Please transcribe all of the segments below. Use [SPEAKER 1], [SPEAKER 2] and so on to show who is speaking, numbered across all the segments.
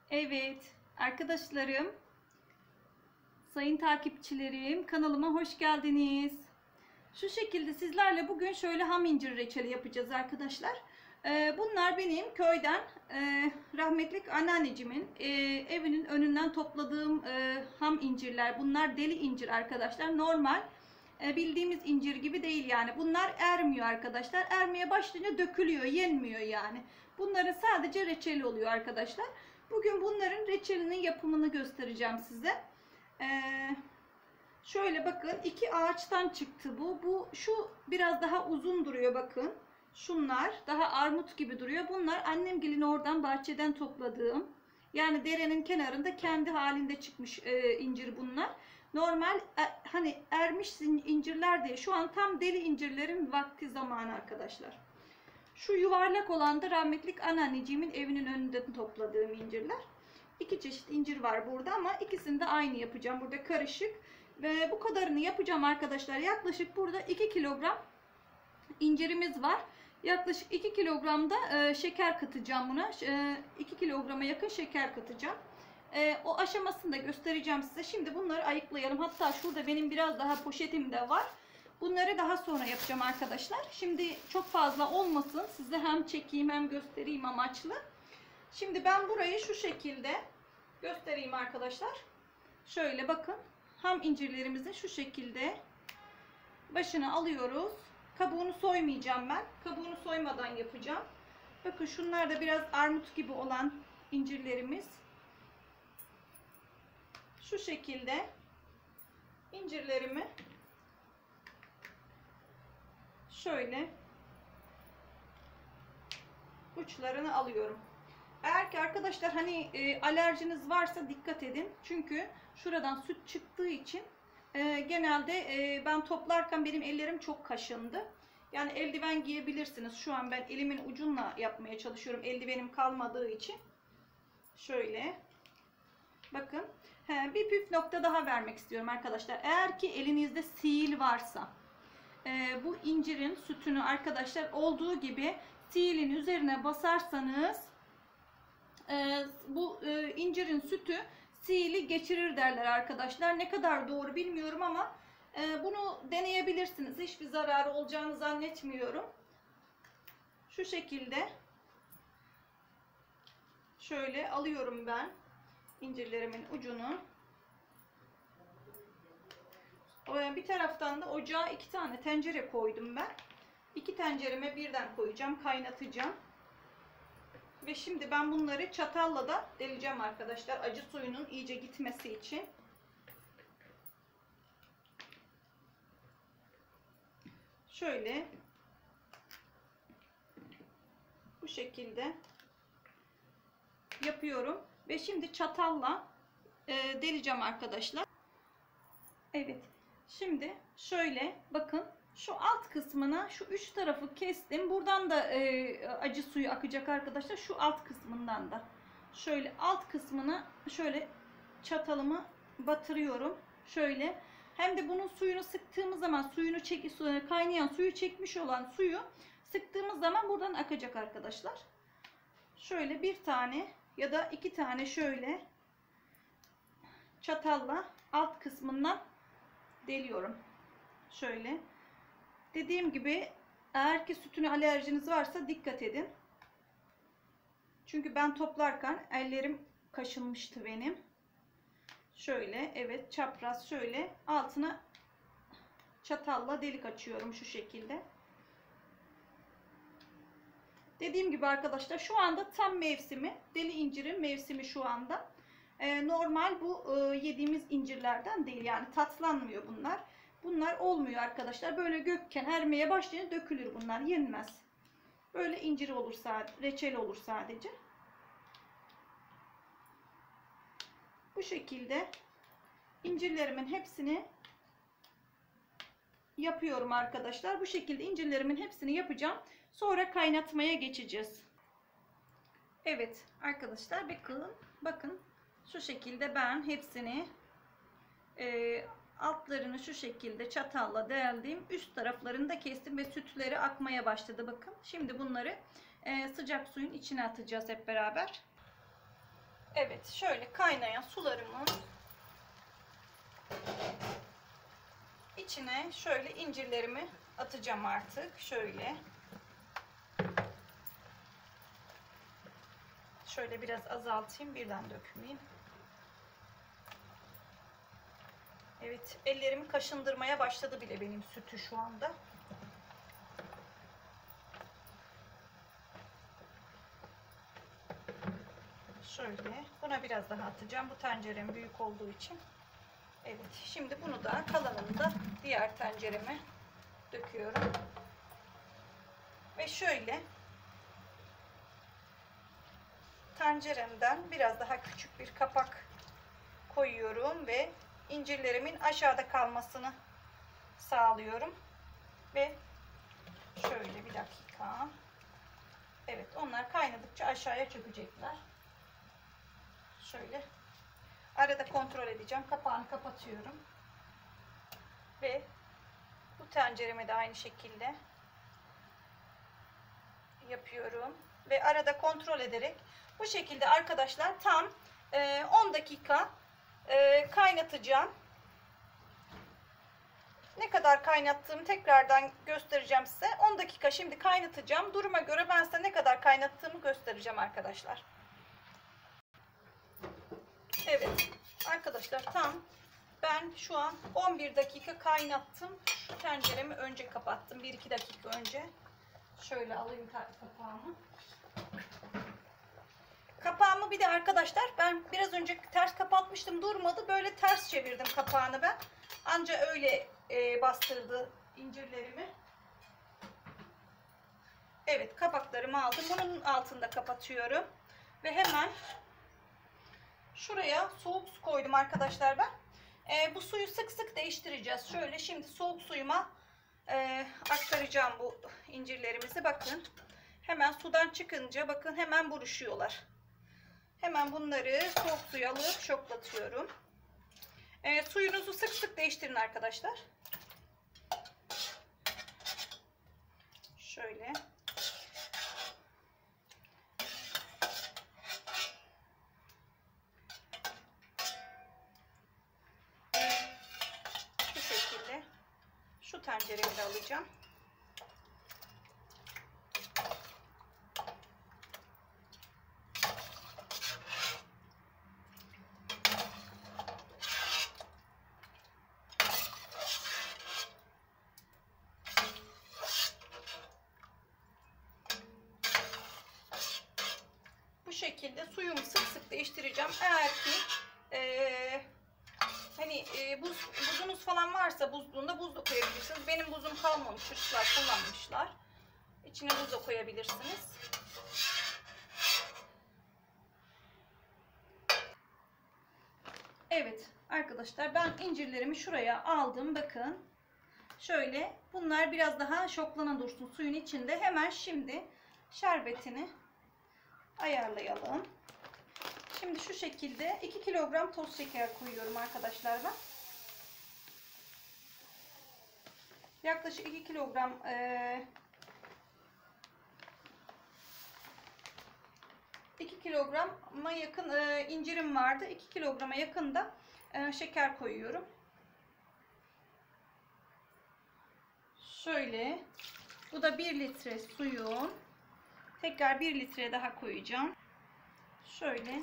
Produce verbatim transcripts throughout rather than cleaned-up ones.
[SPEAKER 1] Evet arkadaşlarım, sayın takipçilerim, kanalıma hoş geldiniz. Şu şekilde sizlerle bugün şöyle ham incir reçeli yapacağız arkadaşlar. Ee, bunlar benim köyden e, rahmetli anneannecimin e, evinin önünden topladığım e, ham incirler. Bunlar deli incir arkadaşlar. Normal e, bildiğimiz incir gibi değil yani. Bunlar ermiyor arkadaşlar. Ermeye başlayınca dökülüyor, yenmiyor yani. Bunların sadece reçeli oluyor arkadaşlar. Bugün bunların reçelinin yapımını göstereceğim size. Ee, şöyle bakın, iki ağaçtan çıktı bu. Bu şu biraz daha uzun duruyor bakın. Şunlar daha armut gibi duruyor. Bunlar annemgilin oradan bahçeden topladığım. Yani derenin kenarında kendi halinde çıkmış e, incir bunlar. Normal e, hani ermiş incirler değil. Şu an tam deli incirlerin vakti zamanı arkadaşlar. Şu yuvarlak olan da rahmetlik anneanneciğimin evinin önünde topladığım incirler. İki çeşit incir var burada ama ikisini de aynı yapacağım. Burada karışık. Ve bu kadarını yapacağım arkadaşlar. Yaklaşık burada iki kilogram incirimiz var. Yaklaşık iki kilogram da e, şeker katacağım buna. E, iki kilograma yakın şeker katacağım. E, o aşamasını da göstereceğim size. Şimdi bunları ayıklayalım. Hatta şurada benim biraz daha poşetim de var. Bunları daha sonra yapacağım arkadaşlar. Şimdi çok fazla olmasın. Size hem çekeyim hem göstereyim amaçlı. Şimdi ben burayı şu şekilde göstereyim arkadaşlar. Şöyle bakın. Ham incirlerimizi şu şekilde başına alıyoruz. Kabuğunu soymayacağım ben. Kabuğunu soymadan yapacağım. Bakın şunlar da biraz armut gibi olan incirlerimiz. Şu şekilde incirlerimi şöyle uçlarını alıyorum. Eğer ki arkadaşlar hani e, alerjiniz varsa dikkat edin. Çünkü şuradan süt çıktığı için e, genelde e, ben toplarken benim ellerim çok kaşındı. Yani eldiven giyebilirsiniz. Şu an ben elimin ucunla yapmaya çalışıyorum. Eldivenim kalmadığı için. Şöyle. Bakın. He, bir püf nokta daha vermek istiyorum arkadaşlar. Eğer ki elinizde sihir varsa e, bu incirin sütünü arkadaşlar olduğu gibi sihir'in üzerine basarsanız Ee, bu e, incirin sütü sihirli geçirir derler arkadaşlar. Ne kadar doğru bilmiyorum ama e, bunu deneyebilirsiniz. Hiçbir zararı olacağını zannetmiyorum. Şu şekilde şöyle alıyorum ben incirlerimin ucunu. Bir taraftan da ocağa iki tane tencere koydum ben. İki tencereme birden koyacağım, kaynatacağım. Ve şimdi ben bunları çatalla da deleceğim arkadaşlar. Acı suyunun iyice gitmesi için. Şöyle. Bu şekilde yapıyorum. Ve şimdi çatalla e, deleceğim arkadaşlar. Evet. Şimdi şöyle bakın. Şu alt kısmına şu üç tarafı kestim. Buradan da e, acı suyu akacak arkadaşlar. Şu alt kısmından da. Şöyle alt kısmına şöyle çatalımı batırıyorum. Şöyle. Hem de bunun suyunu sıktığımız zaman suyunu çek, kaynayan suyu çekmiş olan suyu sıktığımız zaman buradan akacak arkadaşlar. Şöyle bir tane ya da iki tane şöyle çatalla alt kısmından deliyorum. Şöyle. Dediğim gibi eğer ki sütüne alerjiniz varsa dikkat edin. Çünkü ben toplarken ellerim kaşınmıştı benim. Şöyle evet çapraz şöyle altına çatalla delik açıyorum şu şekilde. Dediğim gibi arkadaşlar şu anda tam mevsimi. Deli incirin mevsimi şu anda. Ee, normal bu e, yediğimiz incirlerden değil yani tatlanmıyor bunlar. Bunlar olmuyor arkadaşlar. Böyle gökken ermeye başlayınca dökülür bunlar. Yenmez. Böyle incir olur sadece. Reçel olur sadece. Bu şekilde incirlerimin hepsini yapıyorum arkadaşlar. Bu şekilde incirlerimin hepsini yapacağım. Sonra kaynatmaya geçeceğiz. Evet arkadaşlar bakın. Bakın. Şu şekilde ben hepsini e, altlarını şu şekilde çatalla deldim. Üst taraflarını da kestim ve sütleri akmaya başladı bakın. Şimdi bunları e, sıcak suyun içine atacağız hep beraber. Evet, şöyle kaynayan sularımın içine şöyle incirlerimi atacağım artık. Şöyle. Şöyle biraz azaltayım, birden dökmeyeyim. Evet, ellerimi kaşındırmaya başladı bile benim sütü şu anda. Şöyle, buna biraz daha atacağım. Bu tencerem büyük olduğu için. Evet, şimdi bunu da kalanını da diğer tencereme döküyorum. Ve şöyle tenceremden biraz daha küçük bir kapak koyuyorum ve incirlerimin aşağıda kalmasını sağlıyorum. Ve şöyle bir dakika. Evet, onlar kaynadıkça aşağıya çökecekler. Şöyle arada kontrol edeceğim. Kapağını kapatıyorum. Ve bu tencereme de aynı şekilde yapıyorum. Ve arada kontrol ederek bu şekilde arkadaşlar tam on dakika kaynatacağım. Ne kadar kaynattığımı tekrardan göstereceğim size. on dakika şimdi kaynatacağım. Duruma göre ben size ne kadar kaynattığımı göstereceğim arkadaşlar. Evet arkadaşlar, tam ben şu an on bir dakika kaynattım. Şu tenceremi önce kapattım. bir iki dakika önce. Şöyle alayım kapağımı. Kapağımı bir de arkadaşlar ben biraz önce ters kapatmıştım, durmadı. Böyle ters çevirdim kapağını ben. Anca öyle e, bastırdı incirlerimi. Evet, kapaklarımı aldım. Bunun altında kapatıyorum. Ve hemen şuraya soğuk su koydum arkadaşlar ben. E, bu suyu sık sık değiştireceğiz. Şöyle şimdi soğuk suyuma e, aktaracağım bu incirlerimizi. Bakın hemen sudan çıkınca bakın hemen buruşuyorlar. Hemen bunları soğuk suya alıp şoklatıyorum. E, suyunuzu sık sık değiştirin arkadaşlar. Şöyle. Şu şekilde. Şu tenceremi de alacağım. Bu şekilde suyumu sık sık değiştireceğim. Eğer ki e, hani e, buz, buzunuz falan varsa buzluğunda buz da koyabilirsiniz. Benim buzum kalmamış, çocuklar kullanmışlar. İçine buz da koyabilirsiniz. Evet arkadaşlar, ben incirlerimi şuraya aldım. Bakın şöyle, bunlar biraz daha şoklana dursun suyun içinde. Hemen şimdi şerbetini ayarlayalım. Şimdi şu şekilde iki kilogram toz şeker koyuyorum arkadaşlar ben. Yaklaşık iki kilogram e, iki kilograma yakın e, incirim vardı. iki kilograma yakın da e, şeker koyuyorum. Şöyle, bu da bir litre suyum. Tekrar bir litre daha koyacağım. Şöyle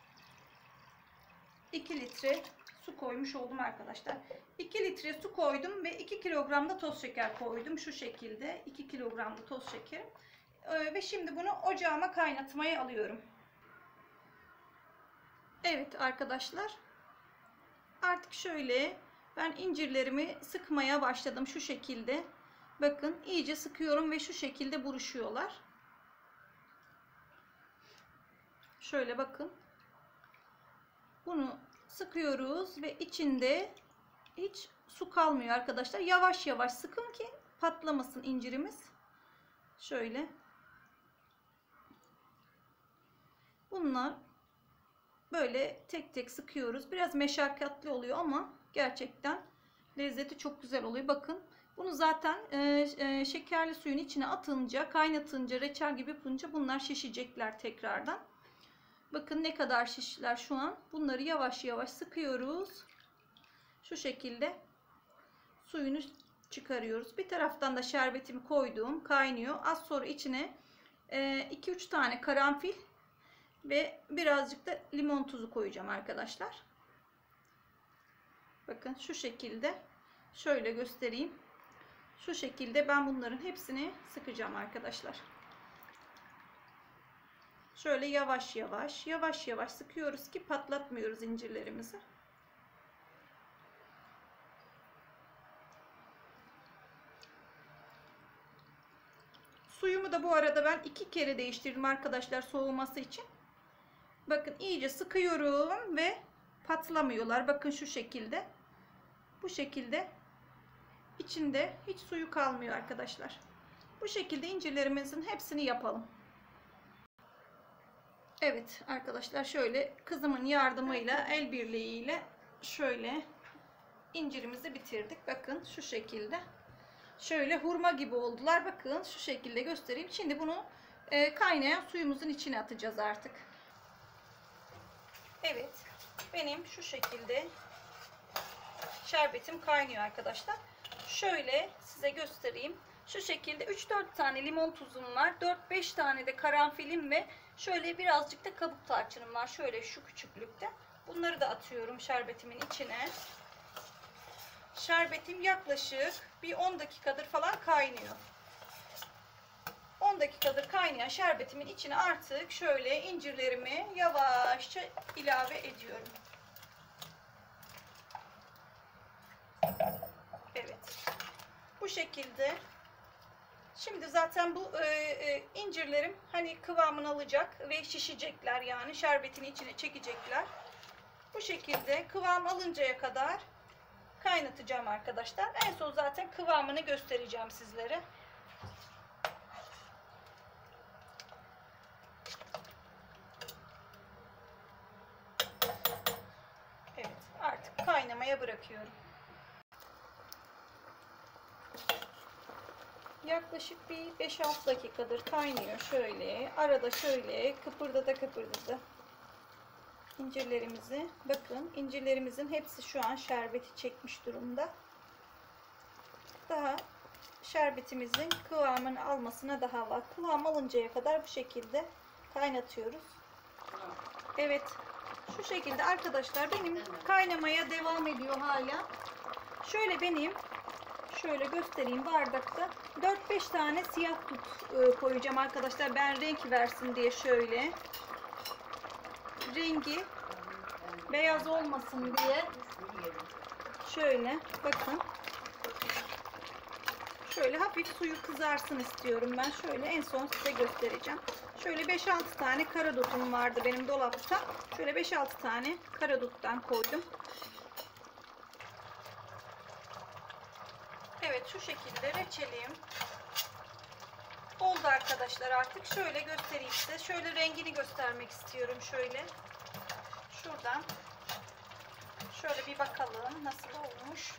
[SPEAKER 1] iki litre su koymuş oldum arkadaşlar. iki litre su koydum ve iki kilogram da toz şeker koydum. Şu şekilde iki kilogram da toz şeker. Ee, ve şimdi bunu ocağıma kaynatmaya alıyorum. Evet arkadaşlar. Artık şöyle ben incirlerimi sıkmaya başladım şu şekilde. Bakın iyice sıkıyorum ve şu şekilde buruşuyorlar. Şöyle bakın. Bunu sıkıyoruz ve içinde hiç su kalmıyor arkadaşlar. Yavaş yavaş sıkın ki patlamasın incirimiz. Şöyle. Bunlar böyle tek tek sıkıyoruz. Biraz meşakkatli oluyor ama gerçekten lezzeti çok güzel oluyor. Bakın bunu zaten e, e, şekerli suyun içine atınca, kaynatınca, reçel gibi yapınca bunlar şişecekler tekrardan. Bakın ne kadar şişler şu an. Bunları yavaş yavaş sıkıyoruz. Şu şekilde suyunu çıkarıyoruz. Bir taraftan da şerbetimi koydum. Kaynıyor. Az sonra içine iki üç tane karanfil ve birazcık da limon tuzu koyacağım arkadaşlar. Bakın şu şekilde. Şöyle göstereyim. Şu şekilde ben bunların hepsini sıkacağım arkadaşlar. Şöyle yavaş yavaş yavaş yavaş sıkıyoruz ki patlatmıyoruz incirlerimizi. Suyumu da bu arada ben iki kere değiştirdim arkadaşlar, soğuması için. Bakın iyice sıkıyorum ve patlamıyorlar. Bakın şu şekilde. Bu şekilde içinde hiç suyu kalmıyor arkadaşlar. Bu şekilde incirlerimizin hepsini yapalım. Evet arkadaşlar, şöyle kızımın yardımıyla, el birliğiyle şöyle incirimizi bitirdik. Bakın şu şekilde. Şöyle hurma gibi oldular. Bakın şu şekilde göstereyim. Şimdi bunu e, kaynayan suyumuzun içine atacağız artık. Evet. Benim şu şekilde şerbetim kaynıyor arkadaşlar. Şöyle size göstereyim. Şu şekilde üç dört tane limon tuzum var. dört beş tane de karanfilim ve şöyle birazcık da kabuk tarçınım var. Şöyle şu küçüklükte. Bunları da atıyorum şerbetimin içine. Şerbetim yaklaşık bir on dakikadır falan kaynıyor. on dakikadır kaynayan şerbetimin içine artık şöyle incirlerimi yavaşça ilave ediyorum. Evet. Bu şekilde. Şimdi zaten bu e, e, incirlerim hani kıvamını alacak ve şişecekler, yani şerbetini içine çekecekler. Bu şekilde kıvam alıncaya kadar kaynatacağım arkadaşlar. En son zaten kıvamını göstereceğim sizlere. Evet, artık kaynamaya bırakıyorum. Yaklaşık bir beş altı dakikadır kaynıyor şöyle. Arada şöyle kıpırdada kıpırdada incirlerimizi. Bakın incirlerimizin hepsi şu an şerbeti çekmiş durumda. Daha şerbetimizin kıvamını almasına daha var. Kıvam alıncaya kadar bu şekilde kaynatıyoruz. Evet. Şu şekilde arkadaşlar benim kaynamaya devam ediyor hala. Şöyle benim şöyle göstereyim, bardakta dört beş tane siyah dut koyacağım arkadaşlar. Ben renk versin diye şöyle. Rengi beyaz olmasın diye şöyle bakın. Şöyle hafif suyu kızarsın istiyorum ben. Şöyle en son size göstereceğim. Şöyle beş altı tane karadutum vardı benim dolapta. Şöyle beş altı tane karaduttan koydum. Evet, şu şekilde reçelim oldu arkadaşlar artık. Şöyle göstereyim size. Şöyle rengini göstermek istiyorum. Şöyle şuradan şöyle bir bakalım nasıl olmuş.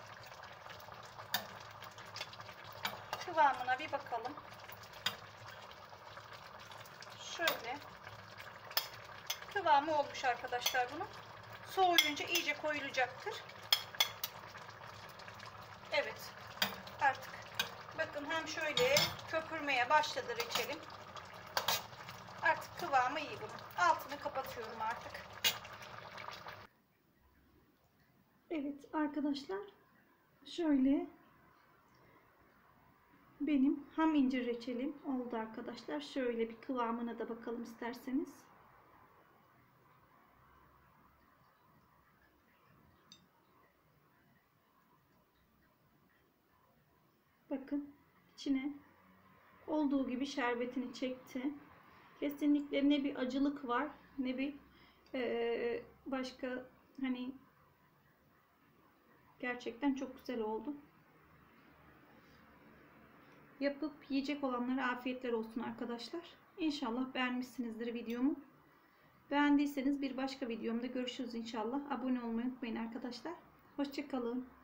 [SPEAKER 1] Kıvamına bir bakalım. Şöyle kıvamı olmuş arkadaşlar bunun. Soğuyunca iyice koyulacaktır. Evet. Artık bakın hem şöyle köpürmeye başladı reçelim. Artık kıvamı iyi bunun. Altını kapatıyorum artık. Evet arkadaşlar. Şöyle benim ham incir reçelim oldu arkadaşlar. Şöyle bir kıvamına da bakalım isterseniz. Bakın içine olduğu gibi şerbetini çekti. Kesinlikle ne bir acılık var ne bir e, başka, hani gerçekten çok güzel oldu. Yapıp yiyecek olanlara afiyetler olsun arkadaşlar. İnşallah beğenmişsinizdir videomu. Beğendiyseniz bir başka videomda görüşürüz inşallah. Abone olmayı unutmayın arkadaşlar. Hoşça kalın.